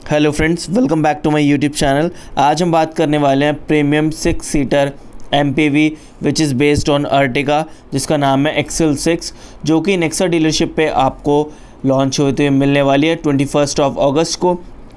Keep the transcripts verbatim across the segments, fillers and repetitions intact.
Hello friends, welcome back to my YouTube channel. आज हम बात करने वाले हैं premium six seater M P V which is based on Ertiga, जिसका नाम है एक्सेल सिक्स, जो कि नेक्सा डीलरशिप पे आपको लॉन्च होते हुए मिलने वाली है ट्वेंटी फर्स्ट ऑफ अगस्त को।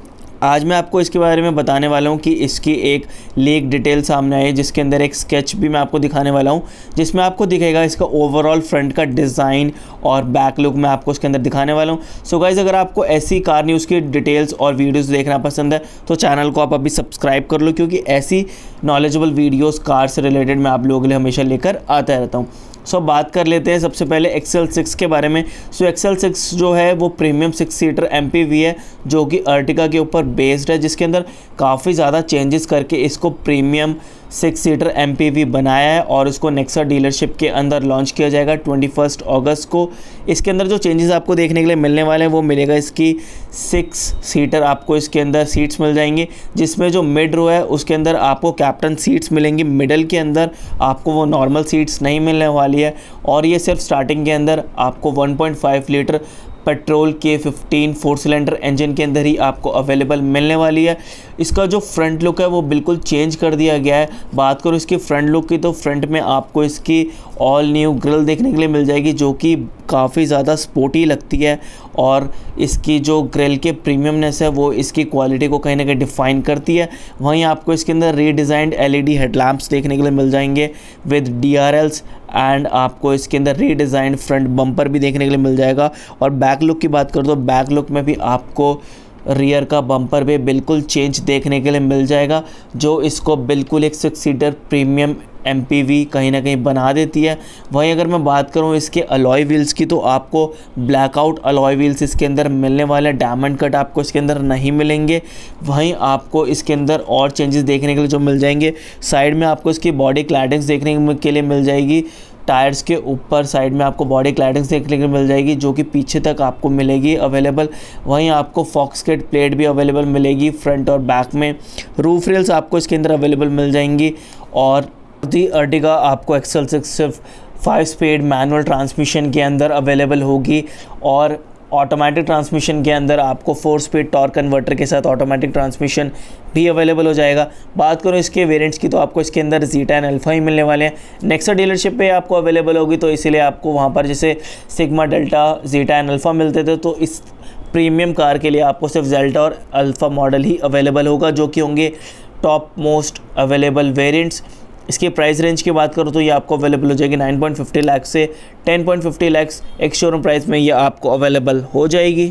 आज मैं आपको इसके बारे में बताने वाला हूँ कि इसकी एक लीक डिटेल सामने आई है, जिसके अंदर एक स्केच भी मैं आपको दिखाने वाला हूँ, जिसमें आपको दिखेगा इसका ओवरऑल फ्रंट का डिज़ाइन और बैक लुक मैं आपको इसके अंदर दिखाने वाला हूँ। सो गाइज़, अगर आपको ऐसी कार न्यूज़ की डिटेल्स और वीडियोस देखना पसंद है तो चैनल को आप अभी सब्सक्राइब कर लो, क्योंकि ऐसी नॉलेजेबल वीडियोज़ कार से रिलेटेड मैं आप लोगों के लिए हमेशा लेकर आता रहता हूँ। सो so, बात कर लेते हैं सबसे पहले एक्सेल सिक्स के बारे में। सो एक्सेल सिक्स जो है वो premium six seater M P V है, जो कि अर्टिगा के ऊपर बेस्ड है, जिसके अंदर काफ़ी ज़्यादा चेंजेस करके इसको premium six seater M P V बनाया है और इसको नेक्सा डीलरशिप के अंदर लॉन्च किया जाएगा ट्वेंटी फर्स्ट अगस्त को। इसके अंदर जो चेंजेस आपको देखने के लिए मिलने वाले हैं वो मिलेगा इसकी सिक्स सीटर आपको इसके अंदर सीट्स मिल जाएंगे, जिसमें जो मिड रो है उसके अंदर आपको कैप्टन सीट्स मिलेंगी। मिडल के अंदर आपको वो नॉर्मल सीट्स नहीं मिलने वाली है और ये सिर्फ स्टार्टिंग के अंदर आपको one point five litre petrol के फिफ्टीन फोर सिलेंडर इंजन के अंदर ही आपको अवेलेबल मिलने वाली है। इसका जो फ्रंट लुक है वो बिल्कुल चेंज कर दिया गया है। बात करूँ इसकी फ्रंट लुक की तो फ्रंट में आपको इसकी ऑल न्यू ग्रिल देखने के लिए मिल जाएगी, जो कि काफ़ी ज़्यादा स्पोर्टी लगती है और इसकी जो ग्रिल के प्रीमियमनेस है वो इसकी क्वालिटी को कहीं ना कहीं डिफ़ाइन करती है। वहीं आपको इसके अंदर redesigned L E D headlamps देखने के लिए मिल जाएंगे with D R Ls, and आपको इसके अंदर रीडिज़ाइंड फ्रंट बम्पर भी देखने के लिए मिल जाएगा। और बैक लुक की बात करूँ तो बैक लुक में भी आपको रियर का बम्पर भी बिल्कुल चेंज देखने के लिए मिल जाएगा, जो इसको बिल्कुल एक six seater premium M P V कहीं ना कहीं बना देती है। वहीं अगर मैं बात करूं इसके अलॉय व्हील्स की तो आपको ब्लैकआउट अलॉय व्हील्स इसके अंदर मिलने वाले, डायमंड कट आपको इसके अंदर नहीं मिलेंगे। वहीं आपको इसके अंदर और चेंजेस देखने के लिए जो मिल जाएंगे, साइड में आपको इसकी बॉडी क्लैडिंग्स देखने के लिए मिल जाएगी। टायर्स के ऊपर साइड में आपको बॉडी क्लैडिंग्स देखने को मिल जाएगी, जो कि पीछे तक आपको मिलेगी अवेलेबल। वहीं आपको फॉक्सकेट प्लेट भी अवेलेबल मिलेगी फ्रंट और बैक में। रूफ रेल्स आपको इसके अंदर अवेलेबल मिल जाएंगी। और दी अर्टिगा आपको एक्सेल सिक्स सिर्फ फाइव स्पीड मैनुअल ट्रांसमिशन के अंदर अवेलेबल होगी और ऑटोमेटिक ट्रांसमिशन के अंदर आपको फोर स्पीड टॉर्क कन्वर्टर के साथ ऑटोमेटिक ट्रांसमिशन भी अवेलेबल हो जाएगा। बात करूँ इसके वेरिएंट्स की तो आपको इसके अंदर ज़ीटा एंड अल्फा ही मिलने वाले हैं। नेक्सा डीलरशिप पे आपको अवेलेबल होगी, तो इसीलिए आपको वहाँ पर जैसे Sigma, Delta, Zeta and Alpha मिलते थे, तो इस प्रीमियम कार के लिए आपको सिर्फ ज़ेल्टा और अल्फा मॉडल ही अवेलेबल होगा, जो कि होंगे टॉप मोस्ट अवेलेबल वेरिएंट्स। इसकी प्राइस रेंज की बात करूँ तो ये आपको अवेलेबल हो जाएगी नाइन पॉइंट फिफ्टी लाख से टेन पॉइंट फिफ्टी लाख एक शोरूम प्राइस में ये आपको अवेलेबल हो जाएगी।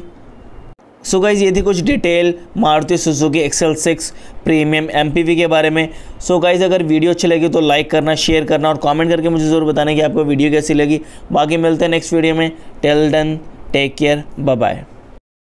सो गाइज, ये थी कुछ detail Maruti Suzuki XL six premium M P V के बारे में। सो गाइज, अगर वीडियो अच्छी लगी तो लाइक करना, शेयर करना और कमेंट करके मुझे ज़रूर बताना कि आपको वीडियो कैसी लगी। बाकी मिलते हैं नेक्स्ट वीडियो में। Till then take care, bye bye.